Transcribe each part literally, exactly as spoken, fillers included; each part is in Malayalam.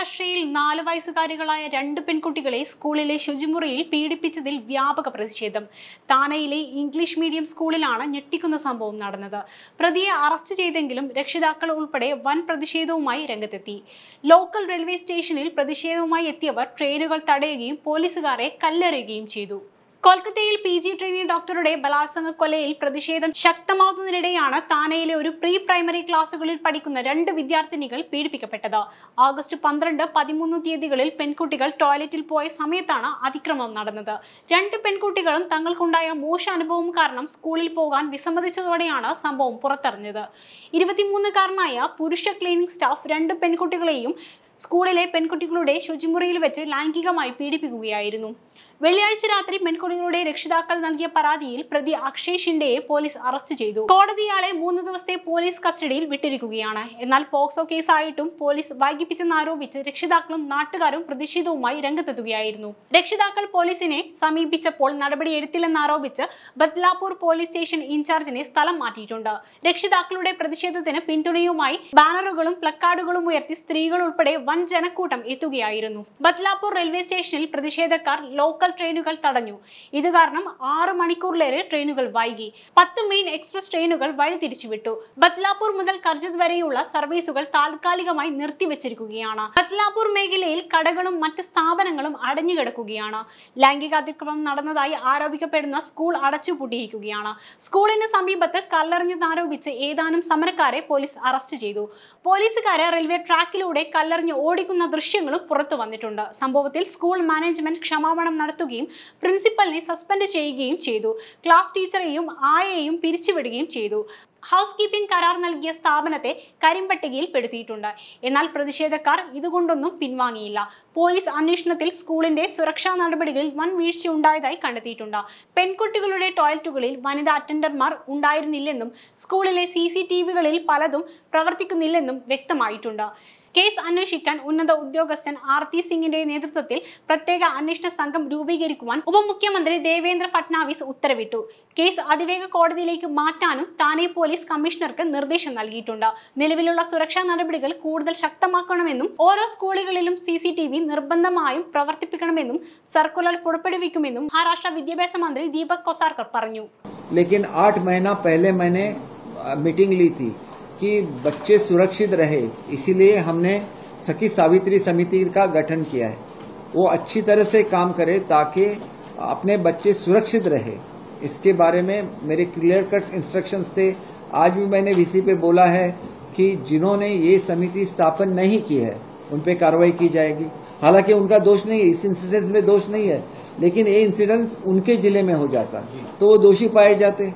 മഹാരാഷ്ട്രയിൽ നാല് വയസ്സുകാരികളായ രണ്ട് പെൺകുട്ടികളെ സ്കൂളിലെ ശുചിമുറിയിൽ പീഡിപ്പിച്ചതിൽ വ്യാപക പ്രതിഷേധം. താനെയിലെ ഇംഗ്ലീഷ് മീഡിയം സ്കൂളിലാണ് ഞെട്ടിക്കുന്ന സംഭവം നടന്നത്. പ്രതിയെ അറസ്റ്റ് ചെയ്തെങ്കിലും രക്ഷിതാക്കൾ ഉൾപ്പെടെ വൻ പ്രതിഷേധവുമായി രംഗത്തെത്തി. ലോക്കൽ റെയിൽവേ സ്റ്റേഷനിൽ പ്രതിഷേധവുമായി എത്തിയവർ ട്രെയിനുകൾ തടയുകയും പോലീസുകാരെ കല്ലെറിയുകയും ചെയ്തു. കൊൽക്കത്തയിൽ പി ജി ട്രെയിനി ഡോക്ടറുടെ ബലാത്സംഗ കൊലയിൽ പ്രതിഷേധം ശക്തമാകുന്നതിനിടെയാണ് താനെയിലെ ഒരു പ്രീ പ്രൈമറി ക്ലാസുകളിൽ പഠിക്കുന്ന രണ്ട് വിദ്യാർത്ഥിനികൾ പീഡിപ്പിക്കപ്പെട്ടത്. ആഗസ്റ്റ് പന്ത്രണ്ട് പതിമൂന്ന് തീയതികളിൽ പെൺകുട്ടികൾ ടോയ്ലറ്റിൽ പോയ സമയത്താണ് അതിക്രമം നടന്നത്. രണ്ട് പെൺകുട്ടികളും തങ്ങൾക്കുണ്ടായ മോശ അനുഭവം കാരണം സ്കൂളിൽ പോകാൻ വിസമ്മതിച്ചതോടെയാണ് സംഭവം പുറത്തറിഞ്ഞത്. ഇരുപത്തിമൂന്നുകാരനായ പുരുഷ ക്ലീനിംഗ് സ്റ്റാഫ് രണ്ട് പെൺകുട്ടികളെയും സ്കൂളിലെ പെൺകുട്ടികളുടെ ശുചിമുറിയിൽ വെച്ച് ലൈംഗികമായി പീഡിപ്പിക്കുകയായിരുന്നു. വെള്ളിയാഴ്ച രാത്രി പെൺകുട്ടികളുടെ രക്ഷിതാക്കൾ നൽകിയ പരാതിയിൽ പ്രതി അക്ഷയ് ഷിൻഡെയെ പോലീസ് അറസ്റ്റ് ചെയ്തു. കോടതി ഇയാളെ മൂന്ന് ദിവസത്തെ പോലീസ് കസ്റ്റഡിയിൽ വിട്ടിരിക്കുകയാണ്. എന്നാൽ പോക്സോ കേസായിട്ടും പോലീസ് വൈകിപ്പിച്ചെന്നാരോപിച്ച് രക്ഷിതാക്കളും നാട്ടുകാരും പ്രതിഷേധവുമായി രംഗത്തെത്തുകയായിരുന്നു. രക്ഷിതാക്കൾ പോലീസിനെ സമീപിച്ചപ്പോൾ നടപടിയെടുത്തില്ലെന്നാരോപിച്ച് ബദ്ലാപൂർ പോലീസ് സ്റ്റേഷൻ ഇൻചാർജിനെ സ്ഥലം മാറ്റിയിട്ടുണ്ട്. രക്ഷിതാക്കളുടെ പ്രതിഷേധത്തിന് പിന്തുണയുമായി ബാനറുകളും പ്ലക്കാർഡുകളും ഉയർത്തി സ്ത്രീകൾ ഉൾപ്പെടെ വൻ ജനക്കൂട്ടം എത്തുകയായിരുന്നു. ബദ്ലാപൂർ റെയിൽവേ സ്റ്റേഷനിൽ പ്രതിഷേധക്കാർ ലോക്കൽ ട്രെയിനുകൾ തടഞ്ഞു. ഇത് കാരണം ആറ് മണിക്കൂറിലേറെ ട്രെയിനുകൾ വൈകി. പത്ത് മെയിൻ എക്സ്പ്രസ് ട്രെയിനുകൾ വഴി തിരിച്ചുവിട്ടു. ബദ്ലാപൂർ മുതൽ കർജത് വരെയുള്ള സർവീസുകൾ താൽക്കാലികമായി നിർത്തിവച്ചിരിക്കുകയാണ്. ബദ്ലാപൂർ മേഖലയിൽ കടകളും മറ്റ് സ്ഥാപനങ്ങളും അടഞ്ഞുകിടക്കുകയാണ്. ലൈംഗിക അതിക്രമം നടന്നതായി ആരോപിക്കപ്പെടുന്ന സ്കൂൾ അടച്ചുപൂട്ടിയിരിക്കുകയാണ്. സ്കൂളിന് സമീപത്ത് കല്ലെറിഞ്ഞെന്നാരോപിച്ച് ഏതാനും സമരക്കാരെ പോലീസ് അറസ്റ്റ് ചെയ്തു. പോലീസുകാരെ റെയിൽവേ ട്രാക്കിലൂടെ കല്ലെറിഞ്ഞ് ഓടിക്കുന്ന ദൃശ്യങ്ങളും പുറത്തു വന്നിട്ടുണ്ട്. സംഭവത്തിൽ സ്കൂൾ മാനേജ്മെന്റ് ക്ഷമാപണം നടത്തുകയും പ്രിൻസിപ്പലിനെ സസ്പെൻഡ് ചെയ്യുകയും ചെയ്തു. ക്ലാസ് ടീച്ചറെയും ആയയെയും പിരിച്ചുവിടുകയും ചെയ്തു. ഹൗസ് കീപ്പിംഗ് കരാർ നൽകിയ സ്ഥാപനത്തെ കരിമ്പട്ടികയിൽ പെടുത്തിയിട്ടുണ്ട്. എന്നാൽ പ്രതിഷേധക്കാർ ഇതുകൊണ്ടൊന്നും പിൻവാങ്ങിയില്ല. പോലീസ് അന്വേഷണത്തിൽ സ്കൂളിന്റെ സുരക്ഷാ നടപടികളിൽ വൻ വീഴ്ചയുണ്ടായതായി കണ്ടെത്തിയിട്ടുണ്ട്. പെൺകുട്ടികളുടെ ടോയ്ലറ്റുകളിൽ വനിതാ അറ്റൻഡർമാർ ഉണ്ടായിരുന്നില്ലെന്നും സ്കൂളിലെ സി സി ടി വികളിൽ പലതും പ്രവർത്തിക്കുന്നില്ലെന്നും വ്യക്തമായിട്ടുണ്ട്. കേസ് അന്വേഷിക്കാൻ ഉന്നത ഉദ്യോഗസ്ഥൻ ആർത്തി സിംഗിന്റെ നേതൃത്വത്തിൽ പ്രത്യേക അന്വേഷണ സംഘം രൂപീകരിക്കുവാൻ ഉപമുഖ്യമന്ത്രി ദേവേന്ദ്ര ഫട്നാവിസ് ഉത്തരവിട്ടു. കേസ് അതിവേഗ കോടതിയിലേക്ക് മാറ്റാനും താനെ പോലീസ് കമ്മീഷണർക്ക് നിർദ്ദേശം നൽകിയിട്ടുണ്ട്. നിലവിലുള്ള സുരക്ഷാ നടപടികൾ കൂടുതൽ ശക്തമാക്കണമെന്നും ഓരോ സ്കൂളുകളിലും സി സി ടി വി നിർബന്ധമായും പ്രവർത്തിപ്പിക്കണമെന്നും സർക്കുലർ പുറപ്പെടുവിക്കുമെന്നും മഹാരാഷ്ട്ര വിദ്യാഭ്യാസ മന്ത്രി ദീപക് കൊസാർക്കർ പറഞ്ഞു. लेकिन आठ महीना पहले मैंने मीटिंग ली थी कि बच्चे सुरक्षित रहे, इसीलिए हमने सखी सावित्री समिति का गठन किया है. वो अच्छी तरह से काम करे ताकि अपने बच्चे सुरक्षित रहे. इसके बारे में मेरे क्लियर कट इंस्ट्रक्शंस थे. आज भी मैंने वीसी पे बोला है कि जिन्होंने ये समिति स्थापन नहीं की है उन पे कार्रवाई की जाएगी. हालांकि उनका दोष नहीं है, इस इंसिडेंस में दोष नहीं है, लेकिन ये इंसिडेंस उनके जिले में हो जाता तो वो दोषी पाए जाते.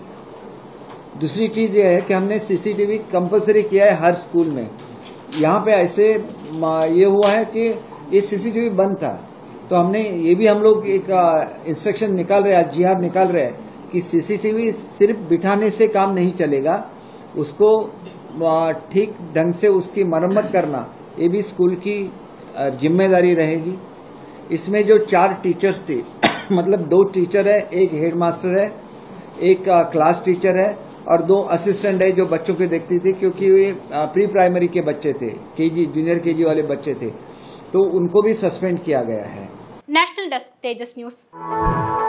दूसरी चीज ये है कि हमने सीसीटीवी कंपलसरी किया है हर स्कूल में. यहाँ पे ऐसे ये हुआ है कि ये सीसीटीवी बंद था, तो हमने ये भी हम लोग एक इंस्ट्रक्शन निकाल रहे हैं, जी आर निकाल रहे हैं कि सीसीटीवी सिर्फ बिठाने से काम नहीं चलेगा, उसको ठीक ढंग से उसकी मरम्मत करना ये भी स्कूल की जिम्मेदारी रहेगी. इसमें जो चार टीचर्स थे मतलब दो टीचर है, एक हेडमास्टर है, एक क्लास टीचर है और दो असिस्टेंट है जो बच्चों को देखती थी, क्योंकि वे प्री प्राइमरी के बच्चे थे, केजी जूनियर केजी वाले बच्चे थे, तो उनको भी सस्पेंड किया गया है. National desk Tejas news.